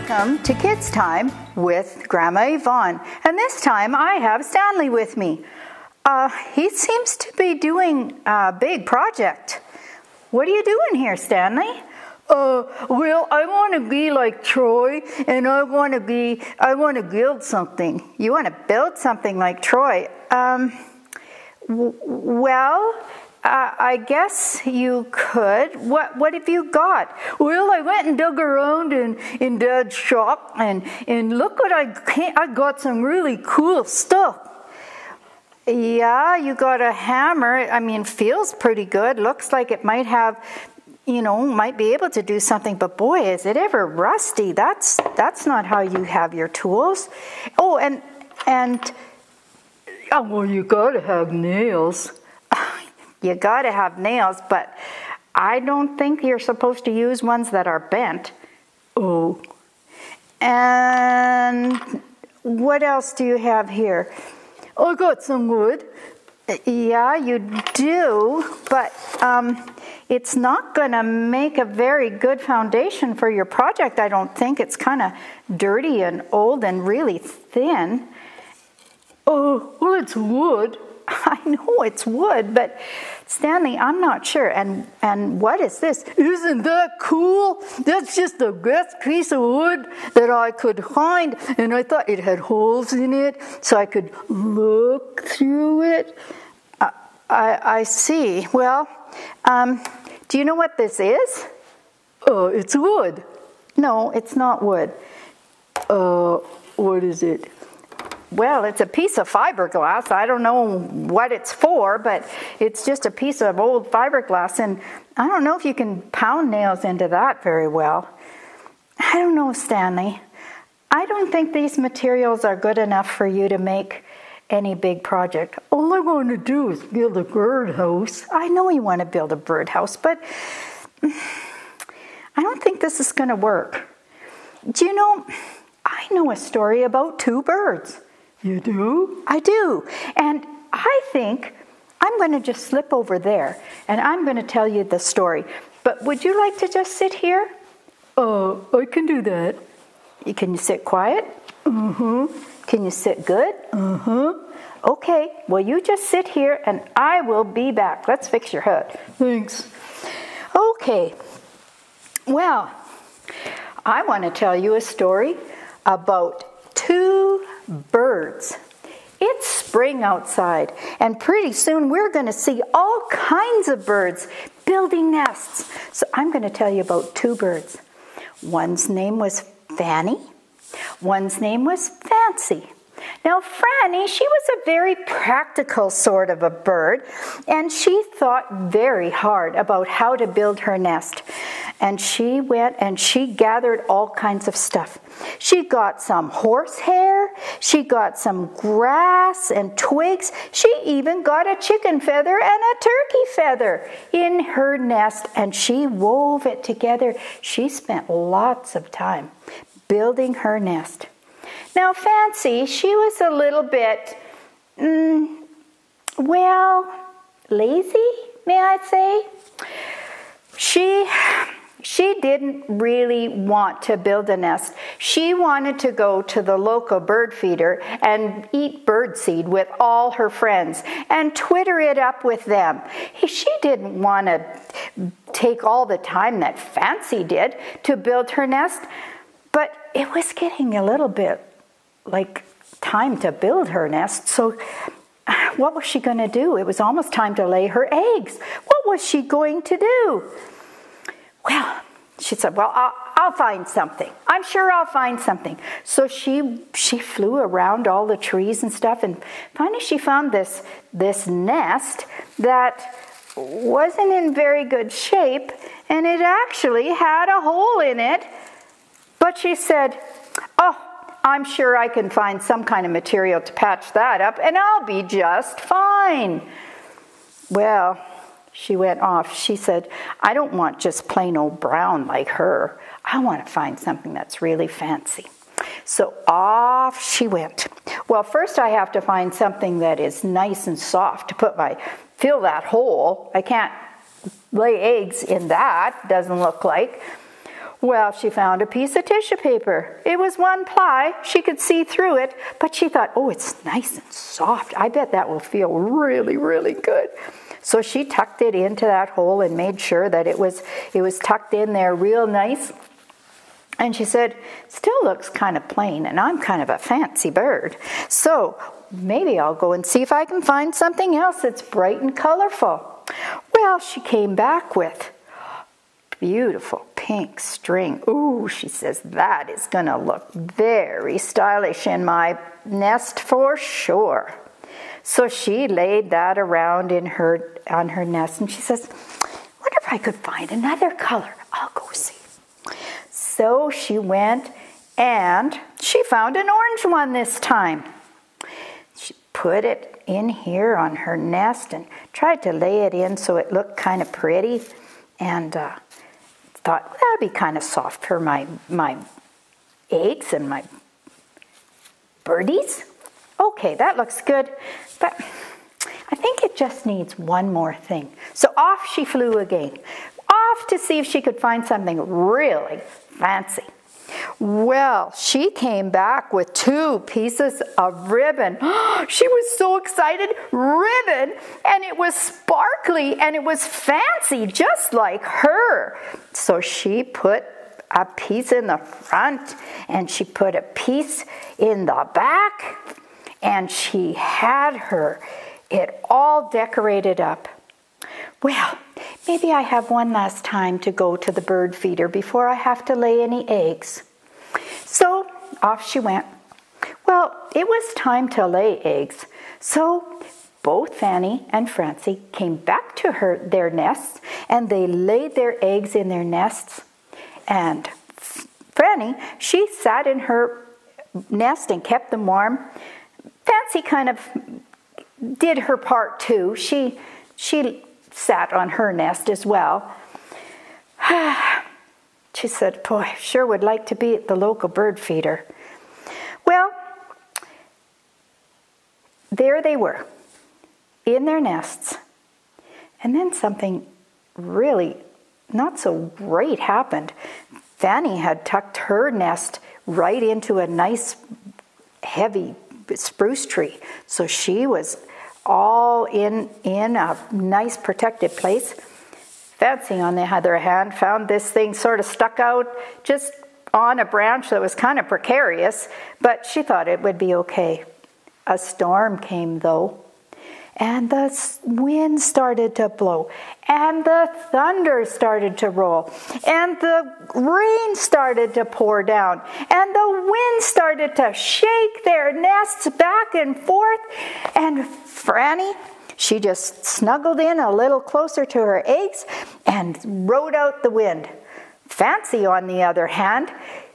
Welcome to Kids Time with Grandma Yvonne, and this time I have Stanley with me. He seems to be doing a big project. What are you doing here, Stanley? Well, I want to be like Troy, and I want to build something. You want to build something like Troy? I guess you could. What have you got? Well, I went and dug around in Dad's shop, and look what I got some really cool stuff. Yeah, you got a hammer. I mean, feels pretty good. Looks like it might have, might be able to do something. But boy, is it ever rusty. That's not how you have your tools. Oh, and well, you gotta have nails. You got to have nails, but I don't think you're supposed to use ones that are bent. Oh. And what else do you have here? I got some wood. Yeah, you do, but it's not going to make a very good foundation for your project, I don't think. It's kind of dirty and old and really thin. Oh, well, it's wood. I know it's wood, but Stanley, I'm not sure. And what is this? Isn't that cool? That's just the best piece of wood that I could find, and I thought it had holes in it so I could look through it. I see. Well, do you know what this is? It's wood. No, it's not wood. What is it? Well, it's a piece of fiberglass. I don't know what it's for, but it's just a piece of old fiberglass, and I don't know if you can pound nails into that very well. I don't know, Stanley. I don't think these materials are good enough for you to make any big project. All I want to do is build a birdhouse. I know you want to build a birdhouse, but I don't think this is going to work. Do you know, I know a story about two birds. You do? I do. And I think I'm going to just slip over there and I'm going to tell you the story. But would you like to just sit here? I can do that. Can you sit quiet? Mm-hmm. Can you sit good? Uh-huh. Okay. Well, you just sit here and I will be back. Let's fix your head. Thanks. Okay. Well, I want to tell you a story about two birds. It's spring outside, and pretty soon we're going to see all kinds of birds building nests. So I'm going to tell you about two birds. One's name was Franny. One's name was Fancy. Now, Franny, she was a very practical sort of a bird, and she thought very hard about how to build her nest. And she went and she gathered all kinds of stuff. She got some horsehair, she got some grass and twigs, she even got a chicken feather and a turkey feather in her nest, and she wove it together. She spent lots of time building her nest. Now, Fancy, she was a little bit, lazy, may I say? She didn't really want to build a nest. She wanted to go to the local bird feeder and eat birdseed with all her friends and twitter it up with them. She didn't want to take all the time that Fancy did to build her nest, but it was getting a little bit like time to build her nest. So what was she going to do? It was almost time to lay her eggs. What was she going to do? Well, she said, well, I'll find something. I'm sure I'll find something. So she flew around all the trees and stuff, and finally she found this nest that wasn't in very good shape, and it actually had a hole in it. But she said, I'm sure I can find some kind of material to patch that up, and I'll be just fine. Well, she went off. She said, I don't want just plain old brown like her. I want to find something that's really fancy. So off she went. Well, first I have to find something that is nice and soft to fill that hole. I can't lay eggs in that, doesn't look like. Well, she found a piece of tissue paper. It was one ply. She could see through it, but she thought, oh, it's nice and soft. I bet that will feel really, really good. So she tucked it into that hole and made sure that it was tucked in there real nice. And she said, still looks kind of plain, and I'm kind of a fancy bird. So maybe I'll go and see if I can find something else that's bright and colorful. Well, she came back with beautiful pink string. Ooh, she says, that is going to look very stylish in my nest for sure. So she laid that around on her nest, and she says, wonder if I could find another color. I'll go see. So she went and she found an orange one this time. She put it in here on her nest and tried to lay it in so it looked kind of pretty, and thought, well, that'd be kind of soft for my eggs and my birdies. Okay, that looks good, but I think it just needs one more thing. So off she flew again, off to see if she could find something really fancy. Well, she came back with 2 pieces of ribbon. She was so excited. Ribbon, and it was sparkly and it was fancy, just like her. So she put a piece in the front and she put a piece in the back, and she had it all decorated up. Well, maybe I have one last time to go to the bird feeder before I have to lay any eggs. So off she went. Well, it was time to lay eggs. So both Franny and Francie came back to their nests, and they laid their eggs in their nests. And Franny, she sat in her nest and kept them warm. Francie kind of did her part too. She sat on her nest as well. She said, boy, I sure would like to be at the local bird feeder. Well, there they were, in their nests. And then something really not so great happened. Franny had tucked her nest right into a nice, heavy spruce tree. So she was all in a nice protected place. Francie, on the other hand, found this thing sort of stuck out just on a branch that was kind of precarious, but she thought it would be okay. A storm came, though, and the wind started to blow, and the thunder started to roll, and the rain started to pour down, and the wind started to shake their nests back and forth, and Franny, she just snuggled in a little closer to her eggs and rode out the wind. Francie, on the other hand,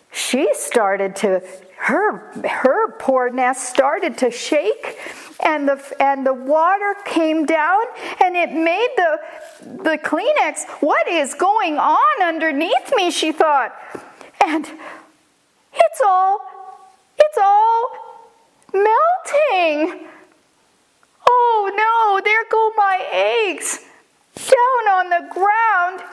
her poor nest started to shake, and the water came down, and it made the Kleenex. What is going on underneath me? She thought, and it's all melting. Oh no, there go my eggs down on the ground.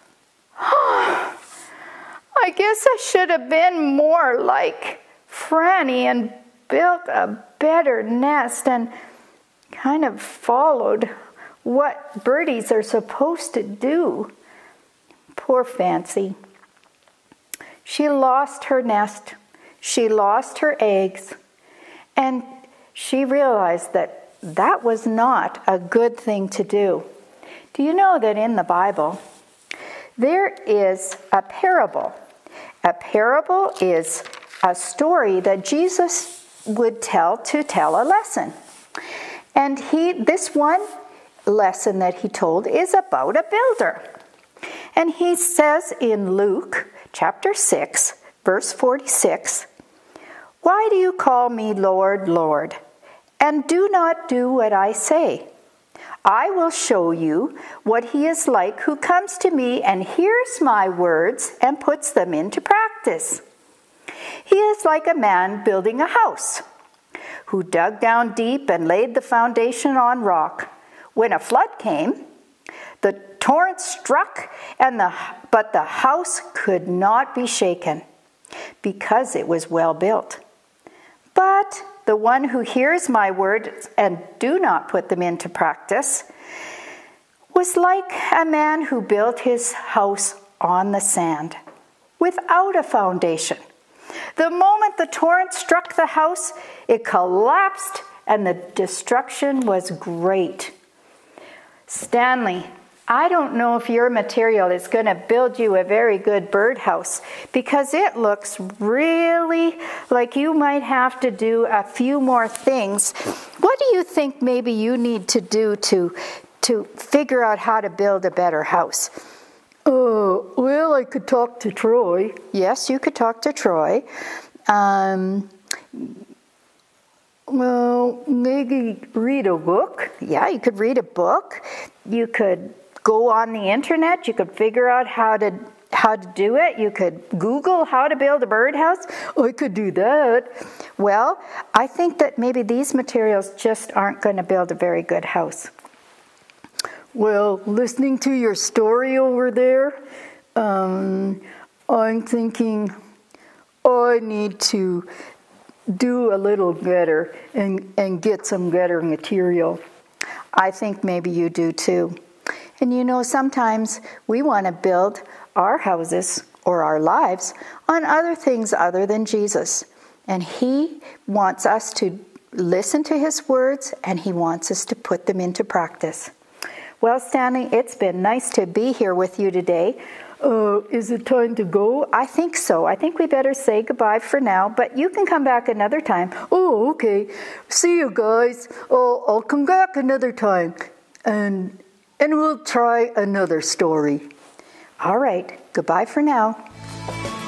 I guess I should have been more like Franny and built a better nest and kind of followed what birdies are supposed to do. Poor Francie. She lost her nest. She lost her eggs. And she realized that was not a good thing to do. Do you know that in the Bible, there is a parable? A parable is a story that Jesus would tell to tell a lesson. And this one lesson that he told is about a builder. And he says in Luke chapter 6, verse 46, "Why do you call me Lord, Lord, and do not do what I say? I will show you what he is like who comes to me and hears my words and puts them into practice. He is like a man building a house, who dug down deep and laid the foundation on rock. When a flood came, The torrent struck, but the house could not be shaken, because it was well built. But the one who hears my words and do not put them into practice was like a man who built his house on the sand, without a foundation. The moment the torrent struck the house, it collapsed, and the destruction was great. Stanley, I don't know if your material is going to build you a very good birdhouse, because it looks really like you might have to do a few more things. What do you think maybe you need to do to figure out how to build a better house? Well, I could talk to Troy. Yes, you could talk to Troy. Well, maybe read a book. Yeah, you could read a book. You could go on the internet. You could figure out how to do it. You could Google how to build a birdhouse. I could do that. Well, I think that maybe these materials just aren't going to build a very good house. Well, listening to your story over there, I'm thinking I need to do a little better and get some better material. I think maybe you do too. And you know, sometimes we want to build our houses or our lives on other things other than Jesus. And He wants us to listen to His words, and He wants us to put them into practice. Well, Stanley, it's been nice to be here with you today. Is it time to go? I think so. I think we better say goodbye for now, but you can come back another time. Oh, okay. See you guys. I'll come back another time, and we'll try another story. All right. Goodbye for now.